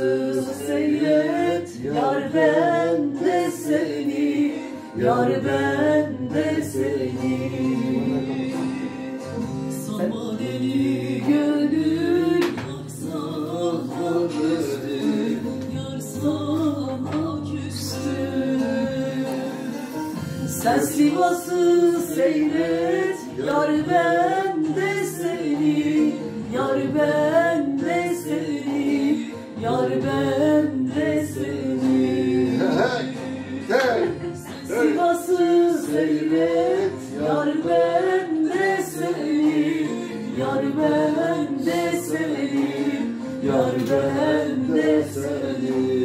Sivas'ı seyret, yar ben de seni, yar ben de seni. Sana deli gönül sana küstü, yar sana küstü. Sen Sivas'ı seyret, yar ben de seni, yar ben de seni, yar ben de seni. Sivas'ı seyret, yar ben de seni, yar ben de seni, yar ben de seni.